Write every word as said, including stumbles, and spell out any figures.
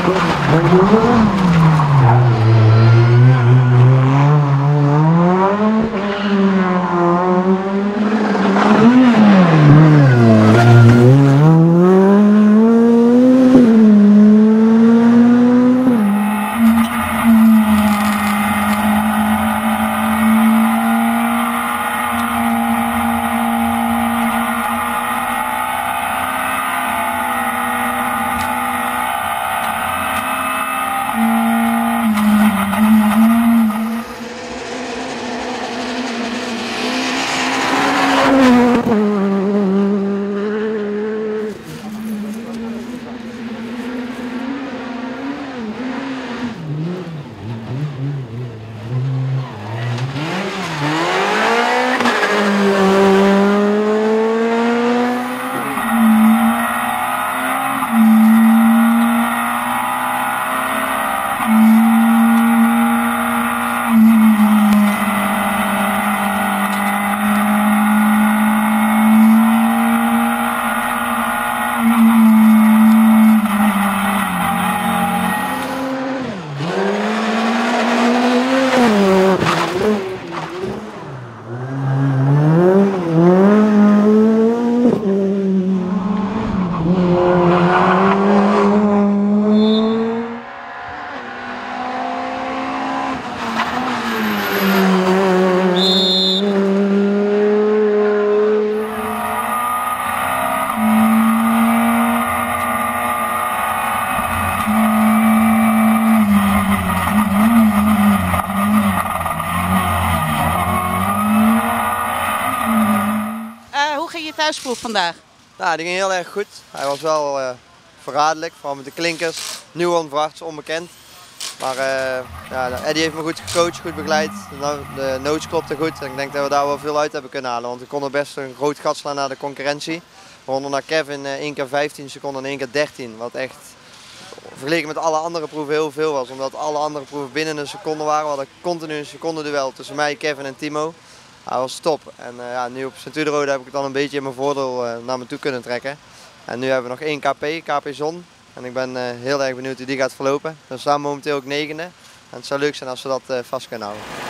thuisproef vandaag? Nou, die ging heel erg goed. Hij was wel uh, verraderlijk, vooral met de klinkers. Nieuw onverwachts, onbekend. Maar uh, ja, Eddie heeft me goed gecoacht, goed begeleid. De, de notes klopte goed en ik denk dat we daar wel veel uit hebben kunnen halen. Want we konden best een groot gat slaan naar de concurrentie. We ronden naar Kevin uh, één keer vijftien seconden en één keer dertien. Wat echt vergeleken met alle andere proeven heel veel was. Omdat alle andere proeven binnen een seconde waren. We hadden continu een secondenduel tussen mij, Kevin en Timo. Hij was top. En uh, ja, nu op Sint-Uderode heb ik het dan een beetje in mijn voordeel uh, naar me toe kunnen trekken. En nu hebben we nog één K P, K P Zon. En ik ben uh, heel erg benieuwd hoe die gaat verlopen. We staan momenteel ook negende. En het zou leuk zijn als we dat uh, vast kunnen houden.